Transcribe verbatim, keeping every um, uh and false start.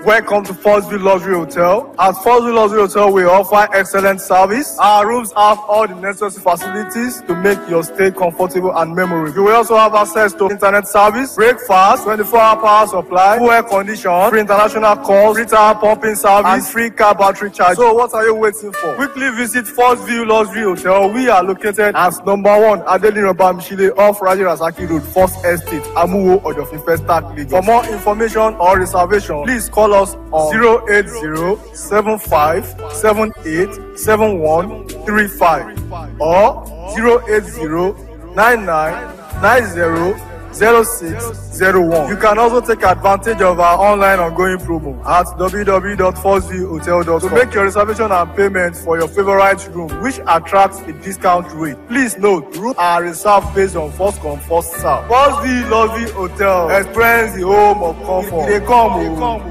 Welcome to First View Luxury Hotel. At First View Luxury Hotel, we offer excellent service. Our rooms have all the necessary facilities to make your stay comfortable and memorable. You will also have access to internet service, breakfast, twenty-four hour power supply, full air condition, free international calls, free tire pumping service, and free car battery charge. So what are you waiting for? Quickly visit First View Luxury Hotel. We are located at number one Adelino Bamishile off Raji Rasaki Road, First Estate, Amuwo, Odofin First Start, Lagos. For more information or reservation, please call us on zero eight zero, seven five seven eight, seven one three five or zero eight zero, nine nine nine zero, zero six zero one. You can also take advantage of our online ongoing promo at w w w dot first view hotel dot com to make your reservation and payment for your favorite room, which attracts a discount rate. Please note, rooms are reserved based on first come, first serve. First View Luxury Hotel. Experience the home of comfort. They come, they come.